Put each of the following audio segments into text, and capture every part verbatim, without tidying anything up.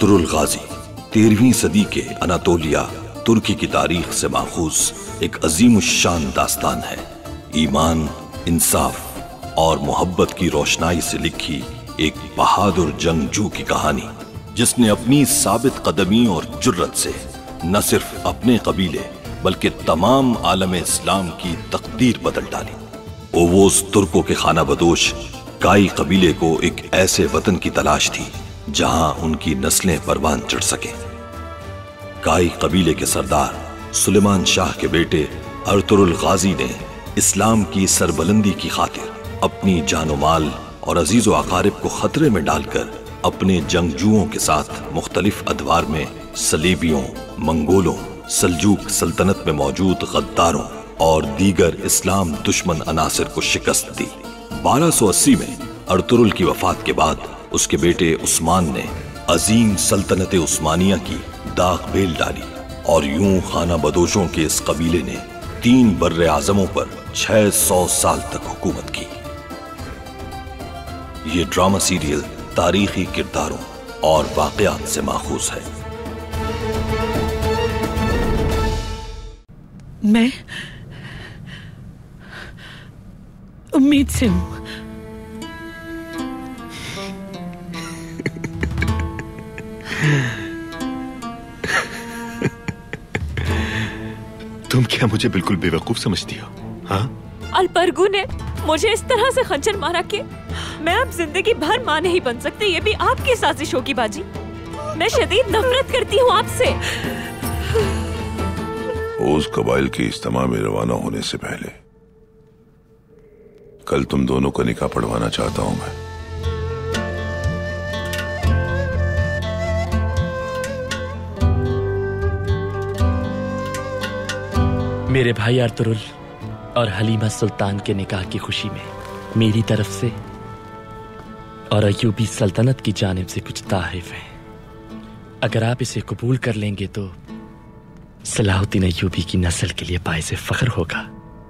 Ertugrul गाजी तेरहवीं सदी के अनातोलिया तुर्की की तारीख से माखूज एक अजीम शान दास्तान है। ईमान, इंसाफ और मोहब्बत की रोशनाई से लिखी एक बहादुर जंगजू की कहानी, जिसने अपनी साबित कदमी और जुर्रत से न सिर्फ अपने कबीले बल्कि तमाम आलम इस्लाम की तकदीर बदल डाली। ओवोस तुर्कों के खाना बदोश काई कबीले को एक ऐसे वतन की तलाश थी जहां उनकी नस्लें परवान चढ़ सके। काई कबीले के सरदार सुलेमान शाह के बेटे अर्तुरुल गाजी ने इस्लाम की सरबलंदी की खातिर अपनी जानो माल और अजीजो अकारिब को खतरे में डालकर अपने जंगजुओं के साथ मुख्तलिफ अदवार में सलीबियों, मंगोलों, सल्जूक सल्तनत में मौजूद गद्दारों और दीगर इस्लाम दुश्मन अनासिर को शिकस्त दी। बारह सौ अस्सी में अर्तुरुल की वफात के बाद उसके बेटे उस्मान ने अजीम सल्तनत उस्मानिया की दाग बेल डाली और यूं खाना बदोशों के इस कबीले ने तीन बर्रे आजमों पर छह सौ साल तक हुकूमत की। ये ड्रामा सीरियल तारीखी किरदारों और वाकयात से माखूज है। मैं उम्मीद से हूं। तुम क्या मुझे बिल्कुल बेवकूफ समझती हो? हाँ? अलबरगू ने मुझे इस तरह से खंजर मारा कि मैं अब जिंदगी भर मां नहीं बन सकती। ये भी आपकी साजिशों की बाजी। मैं शदीद नफरत करती हूँ आपसे। ओस कबाइल के इज्तिमा में रवाना होने से पहले कल तुम दोनों का निकाह पढ़वाना चाहता हूं मैं। मेरे भाई अर्तुरुल और हलीमा सुल्तान के निकाह की खुशी में मेरी तरफ से और अयूबी सल्तनत की जानिब से कुछ ताहफ़ हैं। अगर आप इसे कबूल कर लेंगे तो सलाहुद्दीन अयूबी की नस्ल के लिए बाइसे फख्र होगा।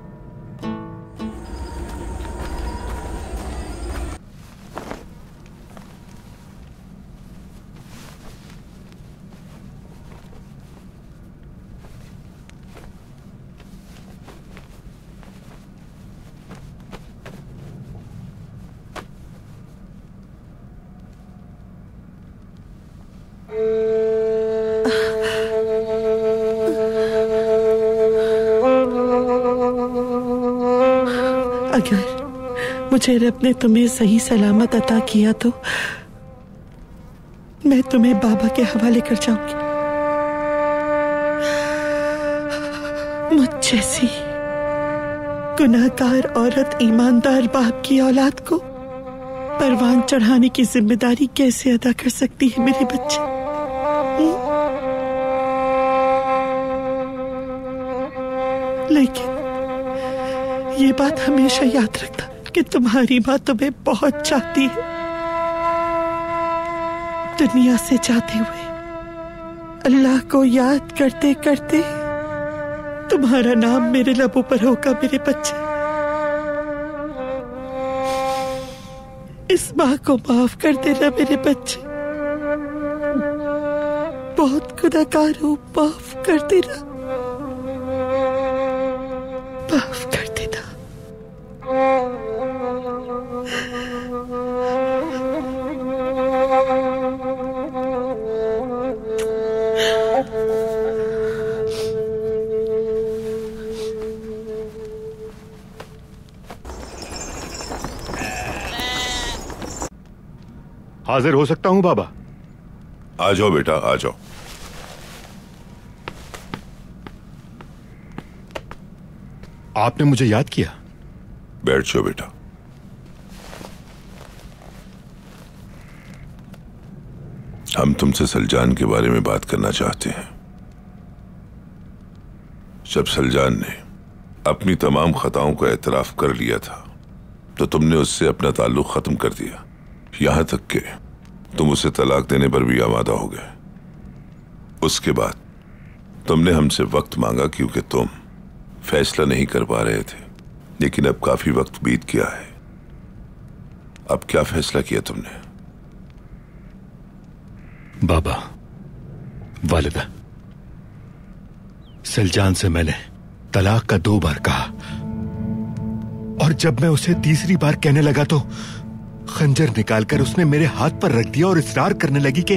अगर मुझे रब ने तुम्हें सही सलामत अता किया तो मैं तुम्हें बाबा के हवाले कर जाऊंगी। मुझ जैसी गुनाहगार औरत ईमानदार बाप की औलाद को परवान चढ़ाने की जिम्मेदारी कैसे अदा कर सकती है मेरे बच्चे? लेकिन ये बात हमेशा याद रखना कि तुम्हारी माँ तुम्हें बहुत चाहती है। दुनिया से जाते हुए अल्लाह को याद करते करते तुम्हारा नाम मेरे लबों पर होगा मेरे बच्चे। इस माँ को माफ कर देना मेरे बच्चे। बहुत गुनाहगार हूँ, माफ कर देना, माफ कर देना। हाजिर हो सकता हूं बाबा? आ जाओ बेटा, आ जाओ। आपने मुझे याद किया? बैठ जाओ बेटा। हम तुमसे सलजान के बारे में बात करना चाहते हैं। जब सलजान ने अपनी तमाम खताओं का एतराफ कर लिया था तो तुमने उससे अपना ताल्लुक खत्म कर दिया, यहां तक कि तुम उसे तलाक देने पर भी आमादा हो गए। उसके बाद तुमने हमसे वक्त मांगा क्योंकि तुम फैसला नहीं कर पा रहे थे, लेकिन अब काफी वक्त बीत गया है। अब क्या फैसला किया तुमने? बाबा, वालिदा, सलजान से मैंने तलाक का दो बार कहा और जब मैं उसे तीसरी बार कहने लगा तो खंजर निकालकर उसने मेरे हाथ पर रख दिया और इसरार करने लगी कि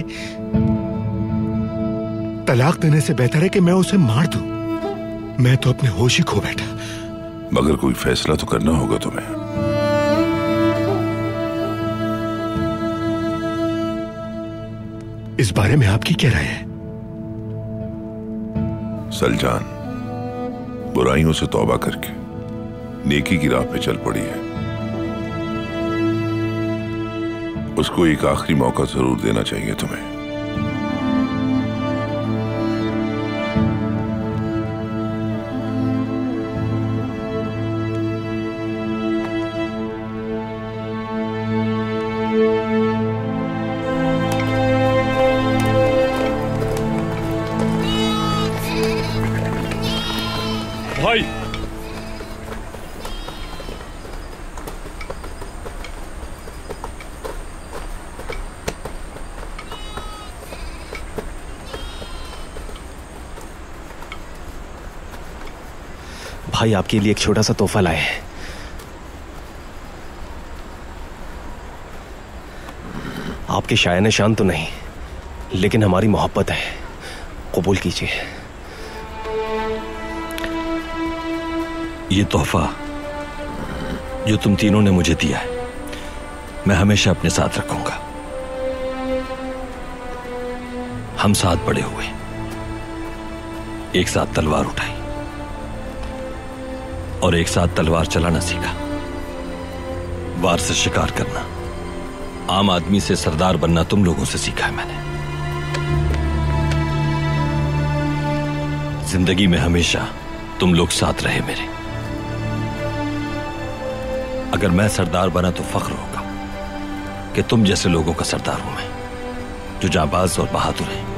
तलाक देने से बेहतर है कि मैं उसे मार दूं। मैं तो अपने होश ही खो बैठा। मगर कोई फैसला तो करना होगा तुम्हें। इस बारे में आपकी क्या राय है? सलजान बुराइयों से तौबा करके नेकी की राह पे चल पड़ी है। उसको एक आखिरी मौका जरूर देना चाहिए तुम्हें। भाई, भाई आपके लिए एक छोटा सा तोहफा लाए हैं। आपके शाया निशान तो नहीं, लेकिन हमारी मोहब्बत है, कबूल कीजिए। ये तोहफा जो तुम तीनों ने मुझे दिया है, मैं हमेशा अपने साथ रखूंगा। हम साथ बड़े हुए, एक साथ तलवार उठाई और एक साथ तलवार चलाना सीखा, वार से शिकार करना, आम आदमी से सरदार बनना तुम लोगों से सीखा है मैंने। जिंदगी में हमेशा तुम लोग साथ रहे मेरे। अगर मैं सरदार बना तो फख्र होगा कि तुम जैसे लोगों का सरदार हूं मैं, जो जाबाज और बहादुर हैं।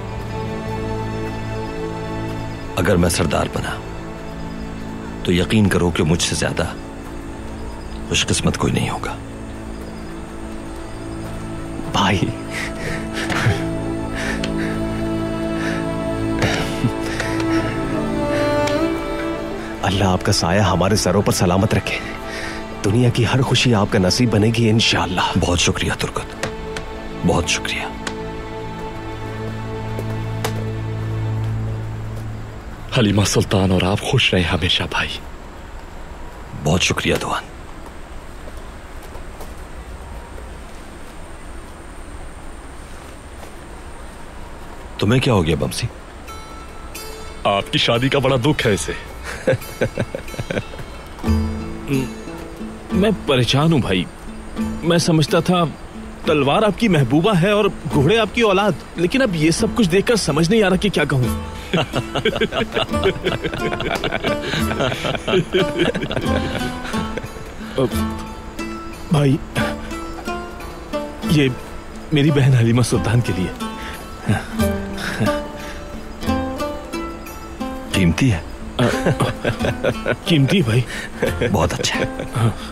अगर मैं सरदार बना तो यकीन करो कि मुझसे ज्यादा खुशकिस्मत कोई नहीं होगा। भाई अल्लाह आपका साया हमारे सरों पर सलामत रखे। दुनिया की हर खुशी आपका नसीब बनेगी इंशाअल्लाह। बहुत शुक्रिया तुर्कत, बहुत शुक्रिया। हलीमा सुल्तान और आप खुश रहे हमेशा भाई। बहुत शुक्रिया दुआन। तुम्हें क्या हो गया बमसी? आपकी शादी का बड़ा दुख है इसे। मैं परेशान हूं भाई। मैं समझता था तलवार आपकी महबूबा है और घोड़े आपकी औलाद, लेकिन अब ये सब कुछ देखकर समझ नहीं आ रहा कि क्या कहूं। भाई ये मेरी बहन हलीमा सुल्तान के लिए कीमती है। कीमती भाई, बहुत अच्छा है।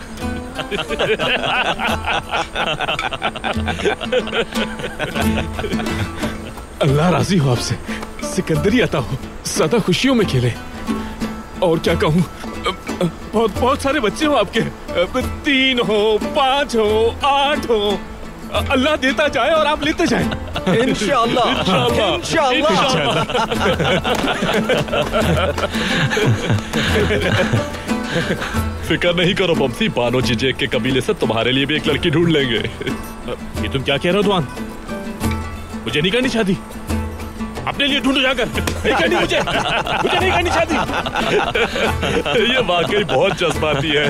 अल्लाह राजी हो आपसे, सिकंदरी अता हो, सदा खुशियों में खेले। और क्या कहूँ, बहुत बहुत सारे बच्चे हो आपके, तीन हो, पांच हो, आठ हो। अल्लाह देता जाए और आप लेते जाए। इंशाअल्लाह, इंशाअल्लाह। फिक्र नहीं करो बमसी, बानो जीजे के कबीले से तुम्हारे लिए भी एक लड़की ढूंढ लेंगे। ये तुम क्या कह रहे हो दुआन? मुझे नहीं करनी शादी, अपने लिए ढूंढो जाकर। नहीं करनी मुझे, मुझे नहीं करनी शादी। ये वाकई बहुत जज्बाती है।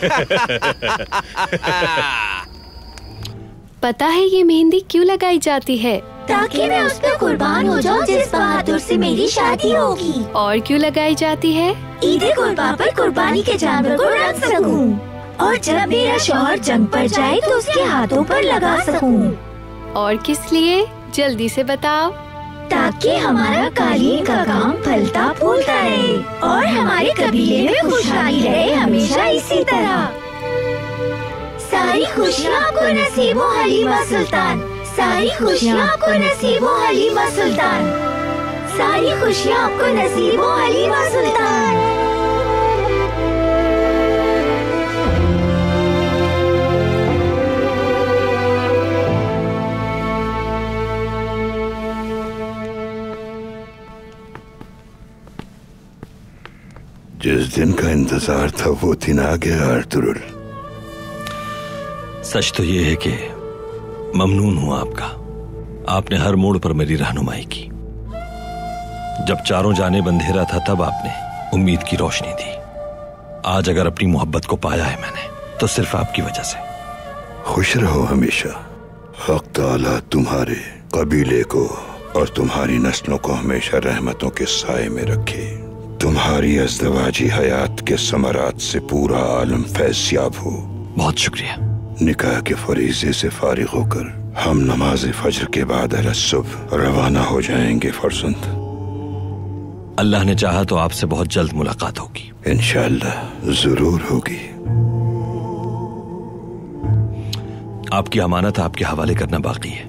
पता है ये मेहंदी क्यों लगाई जाती है? ताकि मैं उस पर कुर्बान हो जाऊं जिस बहादुर से मेरी शादी होगी। और क्यों लगाई जाती है? ईद कुर्बान पर कुर्बानी के जानवर को रख सकूं और जब मेरा शौहर जंग पर जाए तो उसके हाथों पर लगा सकूं। और किस लिए? जल्दी से बताओ। ताकि हमारा कालीन का काम फलता फूलता रहे और हमारे कबीले में खुशहाली रहे हमेशा इसी तरह। सारी खुशियाँ आपको नसीब हो हलीमा सुल्तान, सारी खुशियाँ आपको नसीब हो हलीमा सुल्तान, सारी खुशियाँ आपको नसीब हो हलीमा सुल्तान। जिस दिन का इंतजार था वो दिन आ गया अर्तुरुल। सच तो ये है कि ममनून हूं आपका। आपने हर मोड़ पर मेरी रहनुमाई की। जब चारों जानेब अंधेरा था तब आपने उम्मीद की रोशनी दी। आज अगर अपनी मोहब्बत को पाया है मैंने तो सिर्फ आपकी वजह से। खुश रहो हमेशा। हक ताला तुम्हारे कबीले को और तुम्हारी नस्लों को हमेशा रहमतों के साए में रखे। तुम्हारी अज़दवाजी हयात के समरात से पूरा आलम फैज़याब हो। बहुत शुक्रिया। निकाह के फरीज़े से फारिग होकर हम नमाज फज्र के बाद सुबह रवाना हो जाएंगे फरजंद। अल्लाह ने चाहा तो आपसे बहुत जल्द मुलाकात होगी। इंशाअल्लाह जरूर होगी। आपकी अमानत आपके हवाले करना बाकी है।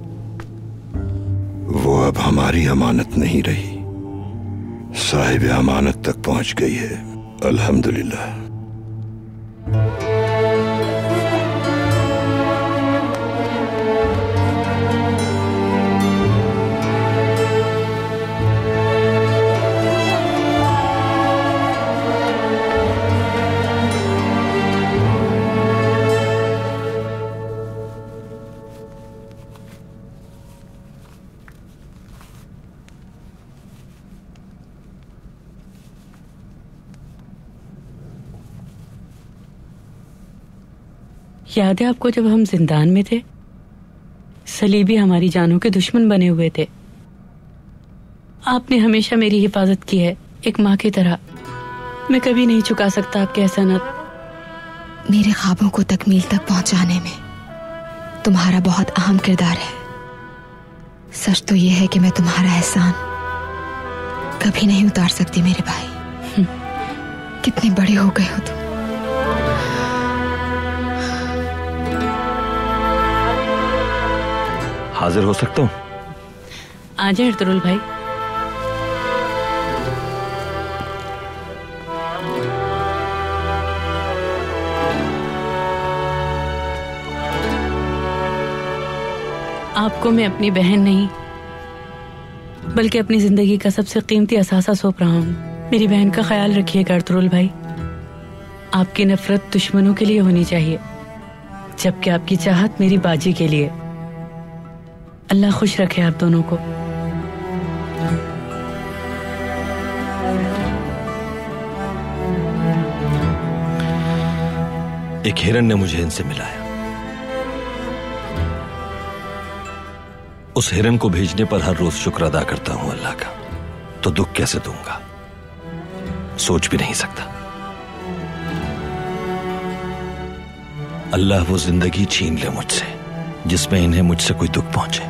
वो अब हमारी अमानत नहीं रही, साहिब अमानत तक पहुंच गई है। अल्हम्दुलिल्लाह। याद है आपको जब हम जिंदान में थे? सलीबी हमारी जानों के दुश्मन बने हुए थे। आपने हमेशा मेरी हिफाजत की है एक माँ की तरह। मैं कभी नहीं चुका सकता आपके एहसानात। मेरे ख्वाबों को तकमील तक पहुंचाने में तुम्हारा बहुत अहम किरदार है। सच तो यह है कि मैं तुम्हारा एहसान कभी नहीं उतार सकती मेरे भाई। कितने बड़े हो गए हो तुम। हाजिर हो सकता हूँ? आ जाए अर्तुरुल भाई। आपको मैं अपनी बहन नहीं बल्कि अपनी जिंदगी का सबसे कीमती असासा सौंप रहा हूँ। मेरी बहन का ख्याल रखिएगा अर्तुरुल भाई। आपकी नफरत दुश्मनों के लिए होनी चाहिए जबकि आपकी चाहत मेरी बाजी के लिए। अल्लाह खुश रखे आप दोनों को। एक हिरन ने मुझे इनसे मिलाया। उस हिरन को भेजने पर हर रोज शुक्र अदा करता हूं अल्लाह का, तो दुख कैसे दूंगा सोच भी नहीं सकता। अल्लाह वो जिंदगी छीन ले मुझसे जिसमें इन्हें मुझसे कोई दुख पहुंचे।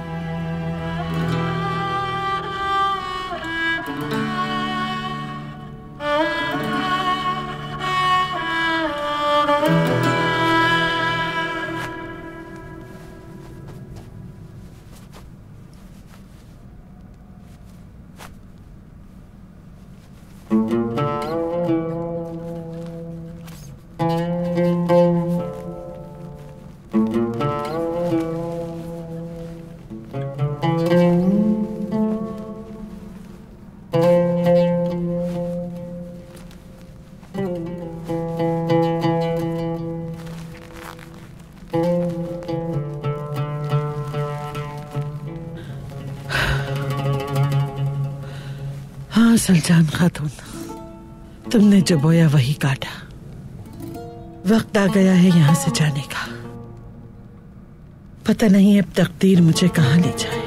हाँ सलजान खातून, तुमने जो बोया वही काटा। वक्त आ गया है यहाँ से जाने का। पता नहीं अब तकदीर मुझे कहाँ ले जाए।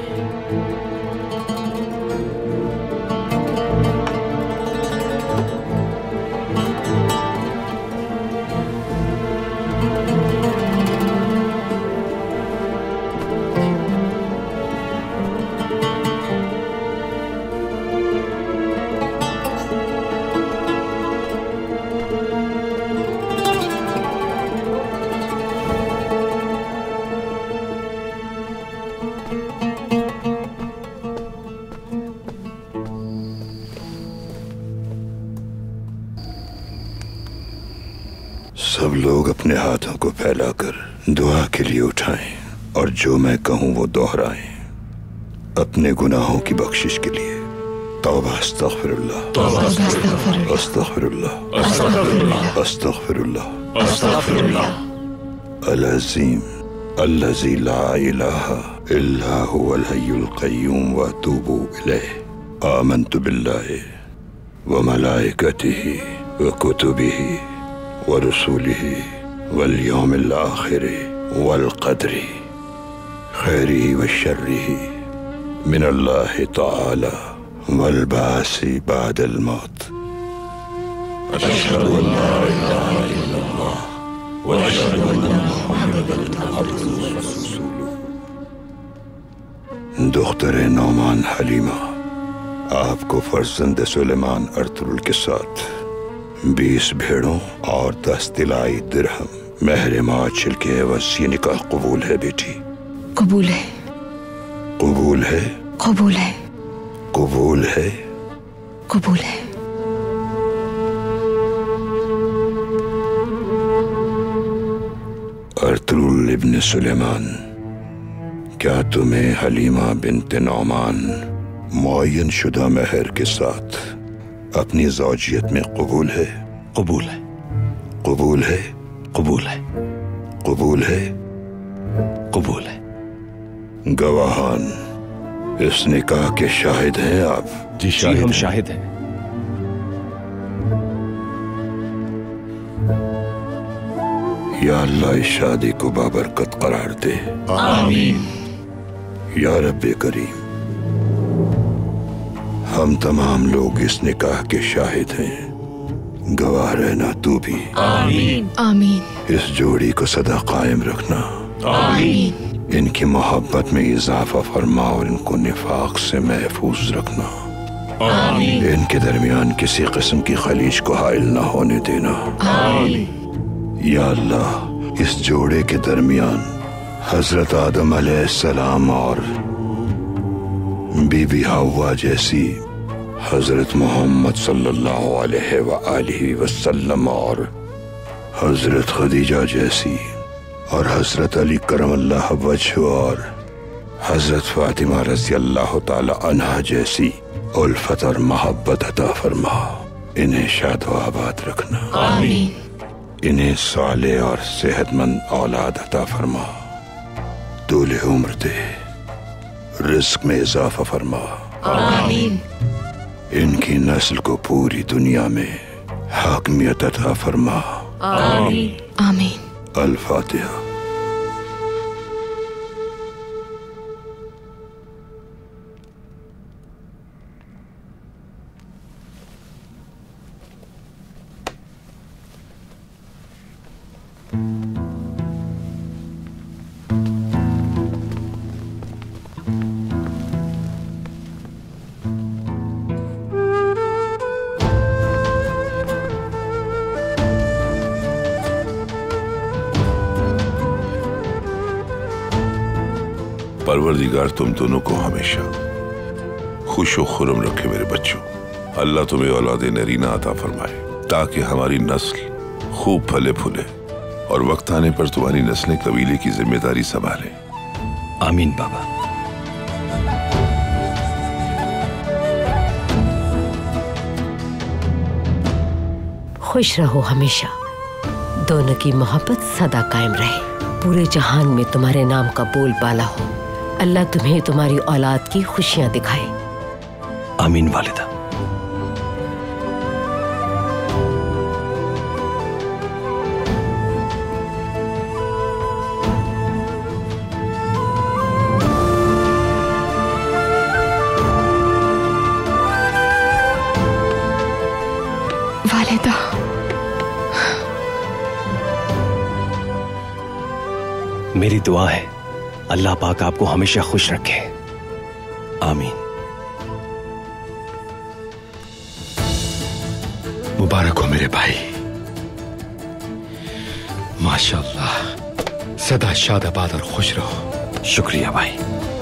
सब लोग अपने हाथों को फैलाकर दुआ के लिए उठाएं और जो मैं कहूं वो दोहराएं। अपने गुनाहों की बख्शिश के लिए तौबा अस्तगफिरुल्लाह अस्तगफिरुल्लाह अस्तगफिरुल्लाह अस्तगफिरुल्लाह अल अज़ीम अल्लज़ी ला इलाहा इल्ला हुवल हय्युल क़य्यूम व अतूबु इलैहि आमन्तु बिल्लाहि व मलाइकतिही व कुतुबिही व रसूलिही वल यौमिल आखिरि वल क़द्रि खैरिही व शर्रिही मिनल्लाहि तआला वल बासी बादल मौत। अशहदु अल्ला इलाहा इल्लल्लाह व अशहदु अन्ना मुहम्मदन अब्दुहु व रसूलुहु। दुख्तरे नौमान हलीमा, आपको फर्जंद सुलेमान अर्तुरुल के साथ बीस भेड़ों और दस तिलाई दिरहम महर माचिल के एवज ये निकाह कबूल है बेटी? कबूल है। कबूल है। कबूल है। कबूल है। कबूल है। अर्तुरुल इब्न सुलेमान, क्या तुम्हें हलीमा बिन्त नौमान मुअय्यन शुदा महर के साथ अपनी ज़ौजियत में कबूल है? कबूल है। कबूल है। कबूल है। कबूल है। कबूल है। गवाहान, इस निकाह के शाहिद हैं आप? जी शाहिद हम शाहिद हैं। या अल्लाह इस शादी को बाबरकत करार दे। आमीन। या रब्बे करीम, हम तमाम लोग इस निकाह के शाहिद हैं, गवाह रहना तू भी। आमीन। आमीन। इस जोड़ी को सदा कायम रखना। आमीन। इनकी मोहब्बत में इजाफा फरमा और इनको निफाक से महफूज रखना। आमीन। इनके दरमियान किसी किस्म की खलीज को हाइल न होने देना। आमीन। या अल्लाह, इस जोड़े के दरमियान हजरत आदम अलैहिस्सलाम और बीबी हव्वा जैसी हजरत मोहम्मद सल्लल्लाहु अलैहि व आलिहि वसल्लम और हजरत खदीजा जैसी और हजरत अली करमल्लाह वजहु और हजरत फातिमा रज़ी अल्लाह ताला अन्हा जैसी उल्फत और मोहब्बत अता फरमा। इन्हें शाद व आबाद रखना। आमीन। इन्हें साले और सेहतमंद औलाद अता फरमा। दूल्हे उम्र दे, रिस्क में इजाफा फरमा। आमीन। इनकी नस्ल को पूरी दुनिया में हाकमियत अता फरमा। आमीन। आमीन। अल फातिहा। परवरदिगार तुम दोनों को हमेशा खुश व खुरम रखे मेरे बच्चों। अल्लाह तुम्हें औलाद नरीना अता फरमाए ताकि हमारी नस्ल खूब फले फूले और वक्त आने पर तुम्हारी नस्लें कबीले की जिम्मेदारी संभाले। आमीन बाबा। खुश रहो हमेशा, दोनों की मोहब्बत सदा कायम रहे, पूरे जहान में तुम्हारे नाम का बोलबाला हो। अल्लाह तुम्हें तुम्हारी औलाद की खुशियां दिखाए। आमीन वालिदा। मेरी दुआ है अल्लाह पाक आपको हमेशा खुश रखे। आमीन। मुबारक हो मेरे भाई, माशाअल्लाह, सदा शादाबाद और खुश रहो। शुक्रिया भाई।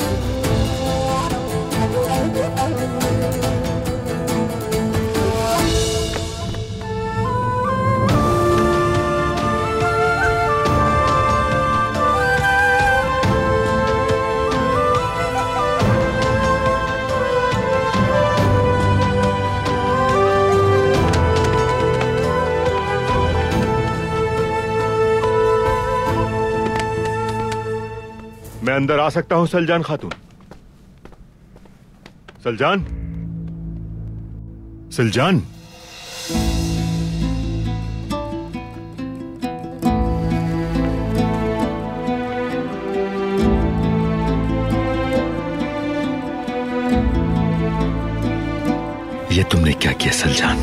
मैं अंदर आ सकता हूं सलजान खातून? सलजान, सलजान, ये तुमने क्या किया सलजान?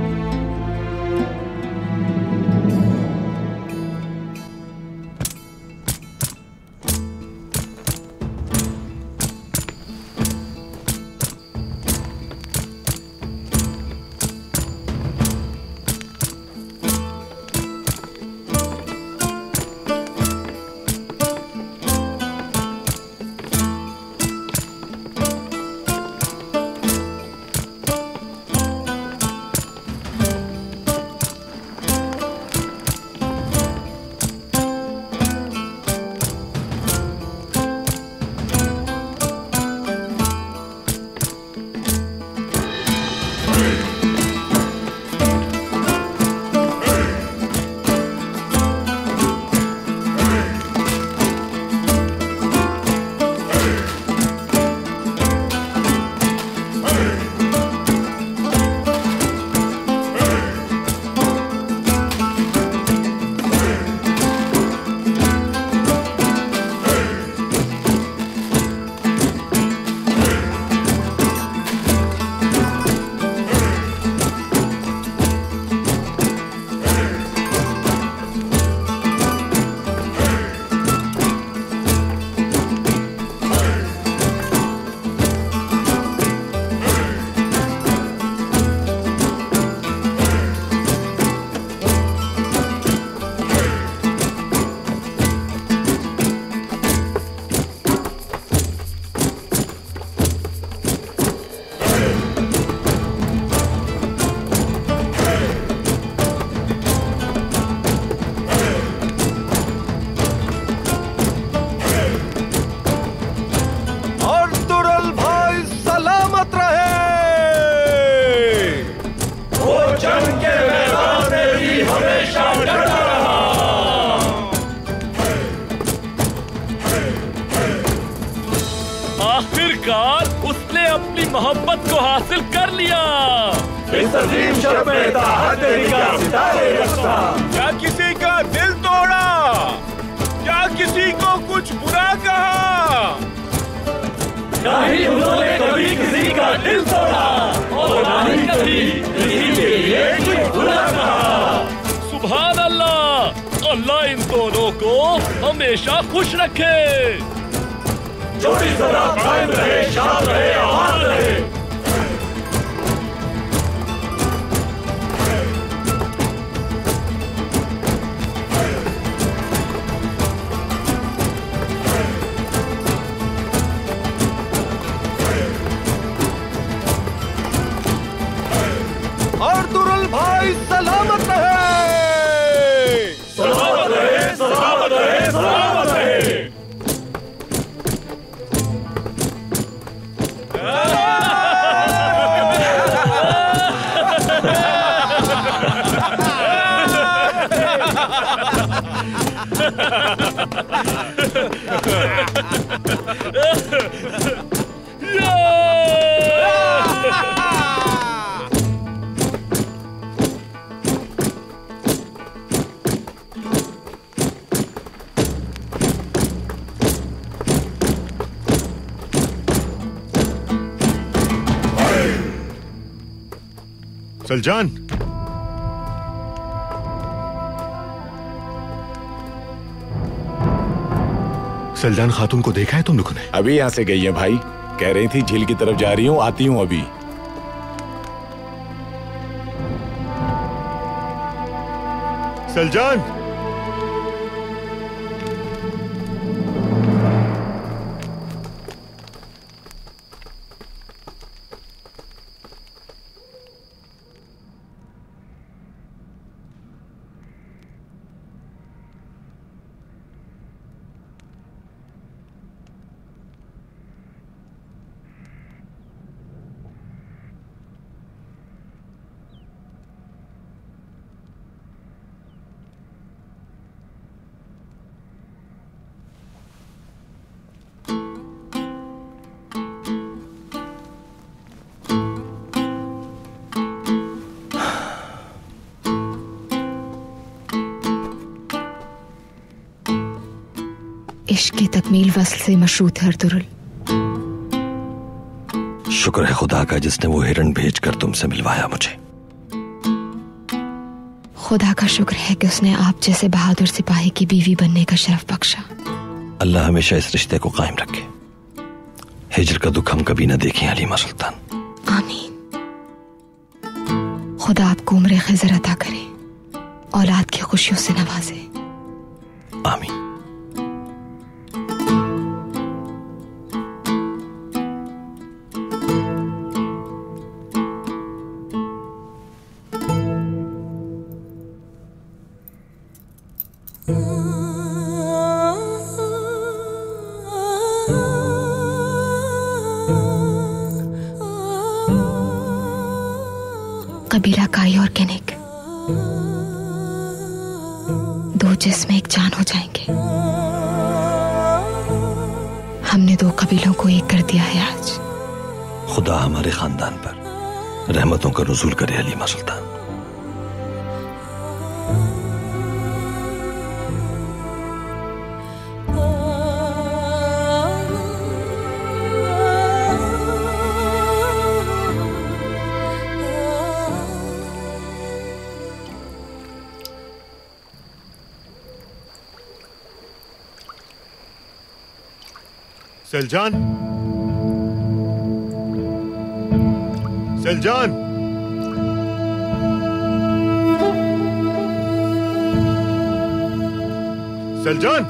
आखिरकार उसने अपनी मोहब्बत को हासिल कर लिया। इस अजीम शर्फ में ताहत तेरी का सितारे रखता। क्या किसी का दिल तोड़ा? क्या किसी को कुछ बुरा कहा? नहीं उन्होंने कभी किसी का दिल तोड़ा और ना ही कभी किसी के लिए कुछ बुरा कहा। सुभान अल्लाह, अल्लाह इन दोनों को हमेशा खुश रखे। जोड़ी सदा कायम रहे, शान रहे, आबाद रहे। और दुरुल भाई सलामत रहे। सलामत रहे, सलामत रहे, सलामत रहे। सलजान, सलजान खातून को देखा है तुम लोगों ने? अभी यहाँ से गई है भाई, कह रही थी झील की तरफ जा रही हूँ, आती हूँ अभी। सलजान, इश्क की तकमील वस्ल से मशरूत है अर्तुरुल। शुक्र है खुदा का जिसने वो हिरण भेजकर तुमसे मिलवाया मुझे। खुदा का शुक्र है कि उसने आप जैसे बहादुर सिपाही की बीवी बनने का शरफ बख्शा। अल्लाह हमेशा इस रिश्ते को कायम रखे। हिजर का दुख हम कभी न देखें हलीमा सुल्तान। आमीन। खुदा आपको उम्र खिजर अता करे, औलाद की खुशियों से नवाजे। आमीन। कबीला काई और केनिक दो जिस्म एक जान हो जाएंगे। हमने दो कबीलों को एक कर दिया है आज। खुदा हमारे खानदान पर रहमतों का नुज़ूल करे हलीमा सुल्तान। सलजान, सलजान, सलजान,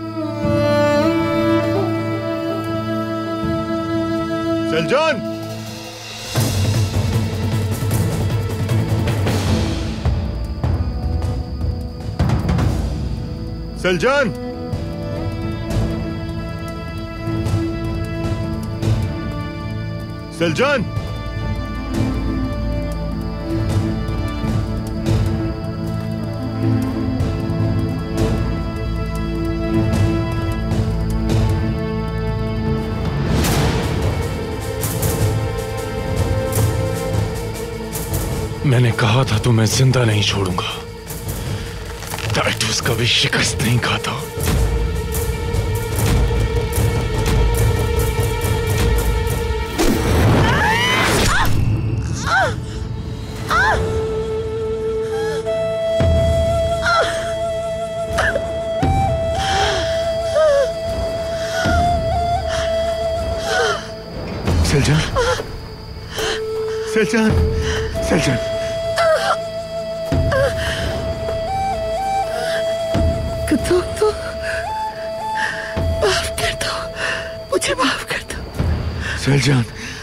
सलजान, सलजान, सलजान, मैंने कहा था तुम्हें जिंदा नहीं छोड़ूंगा। टाइटस कभी शिकस्त नहीं खाता। सलजान, सलजान, सलजान, तो, तो, माफ कर दो, मुझे माफ कर दो। सलजान,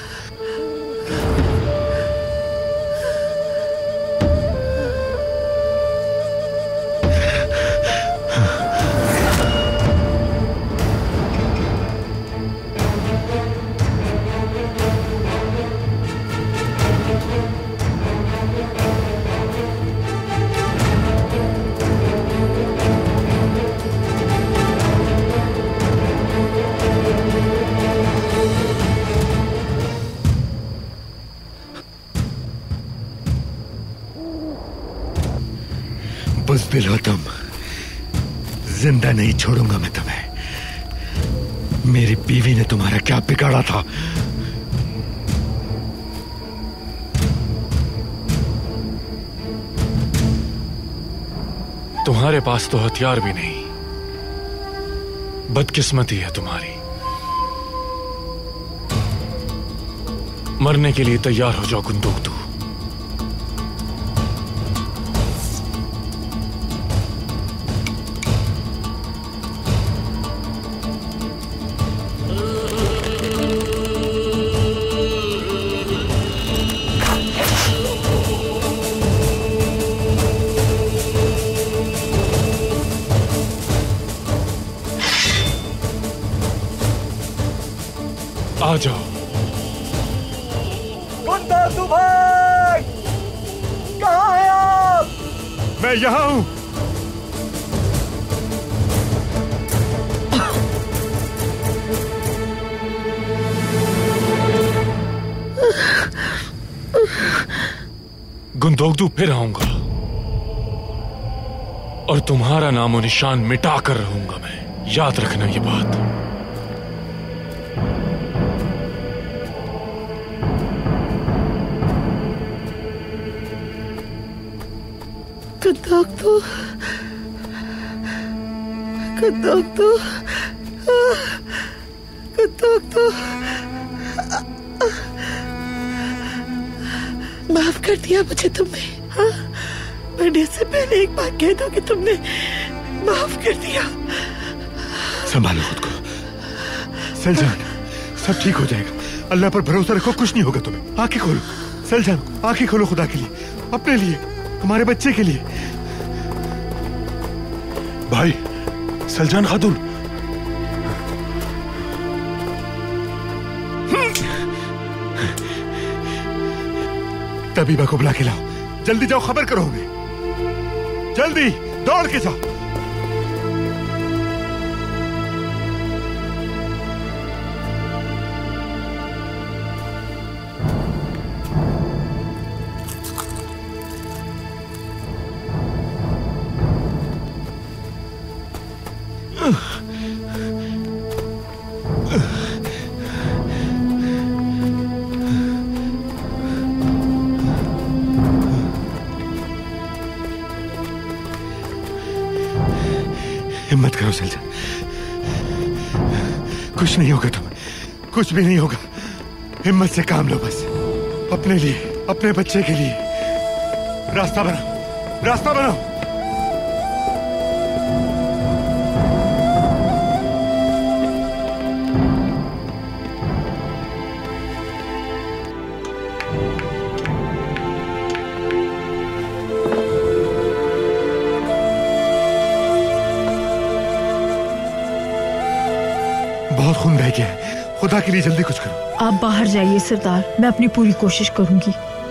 बुज़दिल हो तुम, जिंदा नहीं छोड़ूंगा मैं तुम्हें। मेरी बीवी ने तुम्हारा क्या बिगाड़ा था? तुम्हारे पास तो हथियार भी नहीं, बदकिस्मती है तुम्हारी। मरने के लिए तैयार हो जाओ गुंदोगतू। आ जाओ। गुंदोगतू भाई, कहाँ हैं आप? मैं यहाँ हूँ। गुंदोगतू फिर आऊंगा और तुम्हारा नामो निशान मिटा कर रहूंगा मैं। याद रखना ये बात। गुंदोगतू, गुंदोगतू, गुंदोगतू, माफ कर दिया मुझे तुमने। हाँ, मरने से पहले एक बात कह दो कि तुमने माफ कर दिया। संभालो खुद को सलजान, सब ठीक हो जाएगा। अल्लाह पर भरोसा रखो, कुछ नहीं होगा तुम्हें। आंखें खोलो सलजान, आंखें खोलो खुदा के लिए, अपने लिए, हमारे बच्चे के लिए। भाई सलजान खातून, तबीबा को बुला के लाओ। जल्दी जाओ, खबर करो हमें। जल्दी दौड़ के जाओ। हिम्मत करो सलजान, कुछ नहीं होगा तुम्हें, कुछ भी नहीं होगा। हिम्मत से काम लो बस, अपने लिए, अपने बच्चे के लिए। रास्ता बनाओ, रास्ता बनाओ। बहुत खून बह गया है, खुदा के लिए जल्दी कुछ करो। आप बाहर जाइए सरदार, मैं अपनी पूरी कोशिश करूंगी।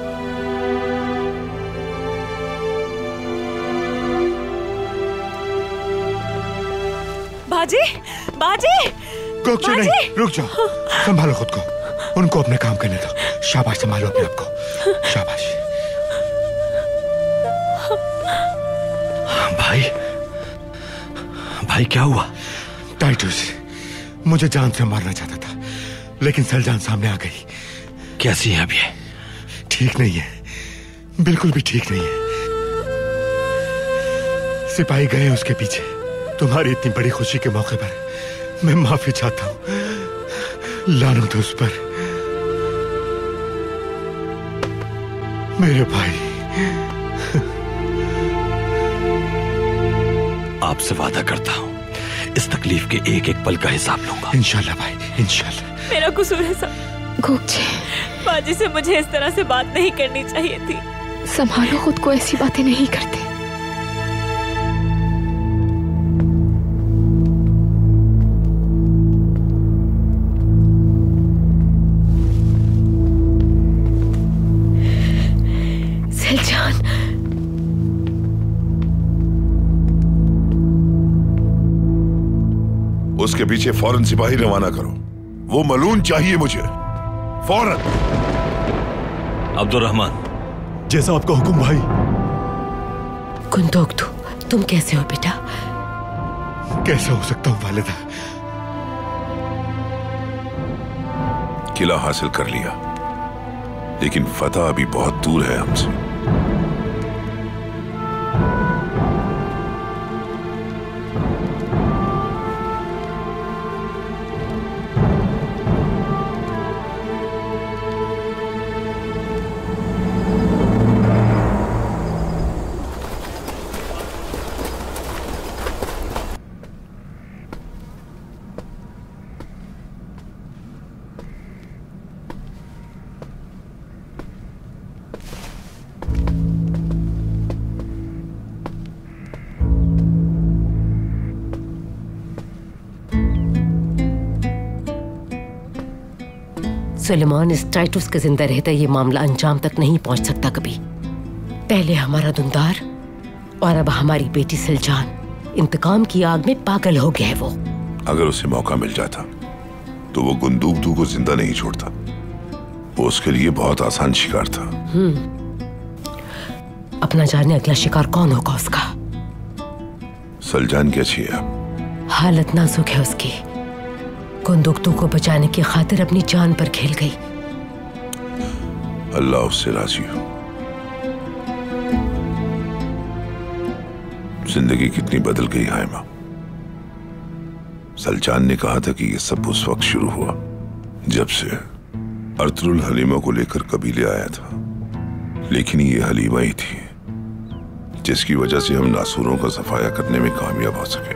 बाजी, बाजी, कोकचे नहीं, रुक जाओ। संभालो खुद को, उनको अपने काम करने दो। शाबाश, संभालो अपने आप को। शाबाश। भाई, भाई क्या हुआ? टाइटस मुझे जान से मारना चाहता था, लेकिन सलजान सामने आ गई। कैसी है अभी? ठीक नहीं है, बिल्कुल भी ठीक नहीं है। सिपाही गए उसके पीछे। तुम्हारी इतनी बड़ी खुशी के मौके पर मैं माफी चाहता हूं। लानत उस पर। मेरे भाई, आपसे वादा करता हूं, इस तकलीफ के एक एक पल का हिसाब लूंगा। इंशाल्लाह भाई, इंशाल्लाह। मेरा कसूर है सब। गोकचे, बाजी से मुझे इस तरह से बात नहीं करनी चाहिए थी। संभालो खुद को, ऐसी बातें नहीं करते। सलजान, उसके पीछे फौरन सिपाही रवाना करो। वो मलून चाहिए मुझे, फौरन। अब्दुर्रहमान, जैसा आपका हुक्म भाई। गुंदोगतू, तुम कैसे हो बेटा? कैसा हो सकता हूँ वालिदा? किला हासिल कर लिया, लेकिन फतह अभी बहुत दूर है हमसे। सुलेमान, इस टाइटस के जिंदा रहते ये मामला अंजाम तक नहीं पहुंच सकता कभी। पहले हमारा दुंदार और अब हमारी बेटी सिलजान इंतकाम की आग में पागल हो गया है वो। अगर उसे मौका मिल जाता तो वो गुंदूकदू को जिंदा नहीं छोड़ता। वो उसके लिए बहुत आसान शिकार था। हम्म, अपना जाने अगला शिकार कौन होगा उसका। सलजान कैसी है? हालत नाजुक है उसकी। गुंदुकतू को बचाने की खातिर अपनी जान पर खेल गई। अल्लाह उससे राजी हो। जिंदगी कितनी बदल गई हाइमा। सलजान ने कहा था कि ये सब उस वक्त शुरू हुआ जब से अर्तुरुल हलीमा को लेकर कबीले आया था, लेकिन ये हलीमा ही थी जिसकी वजह से हम नासूरों का सफाया करने में कामयाब हो सके।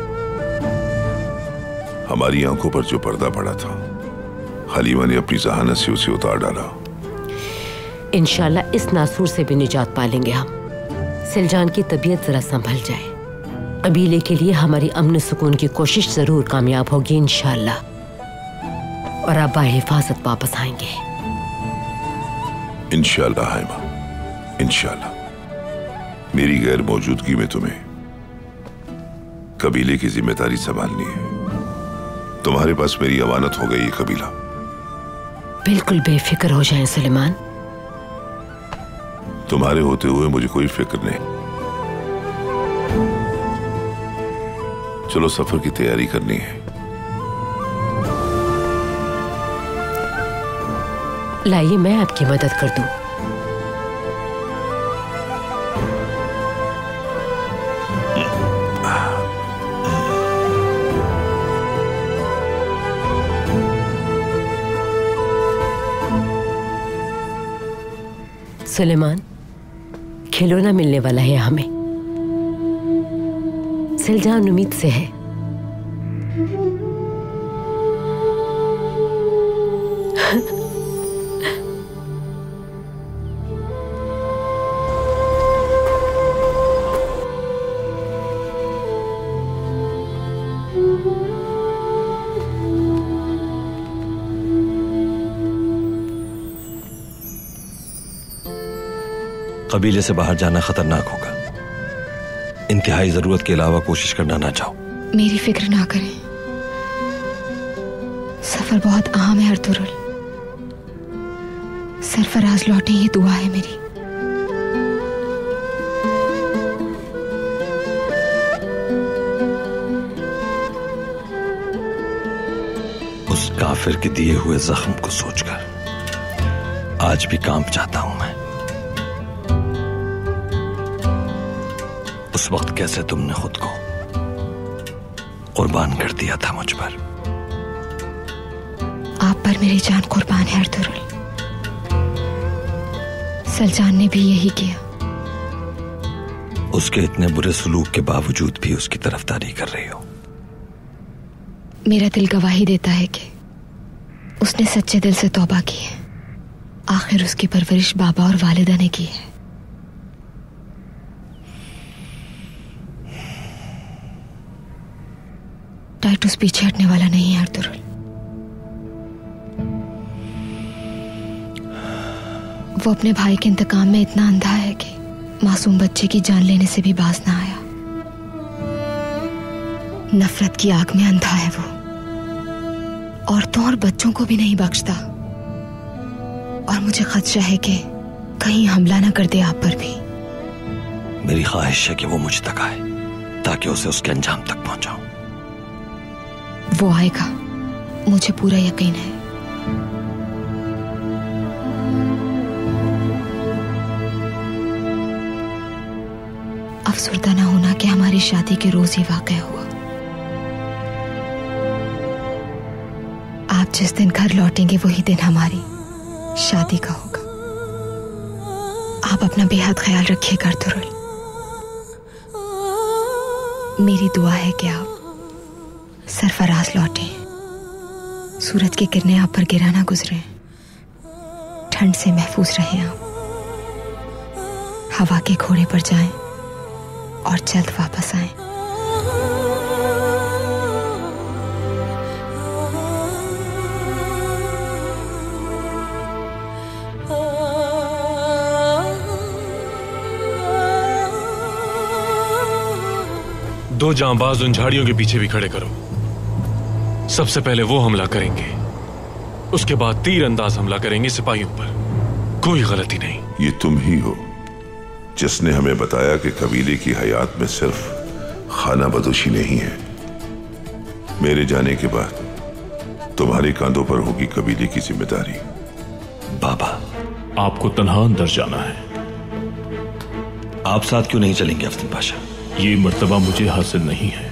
हमारी आंखों पर जो पर्दा पड़ा था, हलीमा ने अपनी जहानत से उसे उतार डाला। इंशाल्लाह इस नासूर से भी निजात पालेंगे हम। सिलजान की तबीयत जरा संभल जाए। कबीले के लिए हमारी अमन सुकून की कोशिश जरूर कामयाब होगी इंशाल्लाह, और आप बाहिफाजत वापस आएंगे इंशाल्लाह हाइमा, इंशाल्लाह। मेरी गैर मौजूदगी में तुम्हें कबीले की जिम्मेदारी संभालनी है। तुम्हारे पास मेरी अमानत हो गई ये कबीला। बिल्कुल बेफिक्र हो जाएं सुलेमान। तुम्हारे होते हुए मुझे कोई फिक्र नहीं। चलो सफर की तैयारी करनी है। लाइए मैं आपकी मदद कर दूं। सुलेमान, खिलौना मिलने वाला है हमें। सिलजान उम्मीद से है। कबीले से बाहर जाना खतरनाक होगा। इंतहाई जरूरत के अलावा कोशिश करना ना चाहो। मेरी फिक्र ना करें, सफर बहुत अहम है अर्तुरुल। सरफराज लौटे ये दुआ है मेरी। उस काफिर के दिए हुए जख्म को सोचकर आज भी कांप जाता हूं मैं। उस वक्त कैसे तुमने खुद को कुर्बान कर दिया था मुझ पर। आप पर मेरी जान कुर्बान है अर्तुरुल। सलजान ने भी यही किया। उसके इतने बुरे सलूक के बावजूद भी उसकी तरफदारी कर रही हो। मेरा दिल गवाही देता है कि उसने सच्चे दिल से तौबा की है। आखिर उसकी परवरिश बाबा और वालिदा ने की है। टाइटस पीछे हटने वाला नहीं है अर्तुरुल। वो अपने भाई के इंतकाम में इतना अंधा है कि मासूम बच्चे की जान लेने से भी बाज ना आया। नफरत की आग में अंधा है वो। औरतों और बच्चों को भी नहीं बख्शता। और मुझे खदशा है कि कहीं हमला ना कर दे आप पर भी। मेरी ख्वाहिश है कि वो मुझ तक आए ताकि उसे उसके अंजाम तक पहुंचाऊं। वो आएगा, मुझे पूरा यकीन है। अफसरदा ना होना कि हमारी शादी के रोज ही वाक़या हुआ। आप जिस दिन घर लौटेंगे वही दिन हमारी शादी का होगा। आप अपना बेहद ख्याल रखिएगा अर्तुरुल। मेरी दुआ है कि आप सरफराज लौटे, सूरज की किरणें आप पर गिरा ना गुजरे, ठंड से महफूज रहें आप, हवा के घोड़े पर जाएं और जल्द वापस आएं। दो जांबाज उन झाड़ियों के पीछे भी खड़े करो। सबसे पहले वो हमला करेंगे, उसके बाद तीर अंदाज हमला करेंगे सिपाहियों पर। कोई गलती नहीं। ये तुम ही हो जिसने हमें बताया कि कबीले की हयात में सिर्फ खाना बदोशी नहीं है। मेरे जाने के बाद तुम्हारे कांधों पर होगी कबीले की जिम्मेदारी। बाबा, आपको तन्हा अंदर जाना है। आप साथ क्यों नहीं चलेंगे अफजल पाशा? ये मर्तबा मुझे हासिल नहीं है।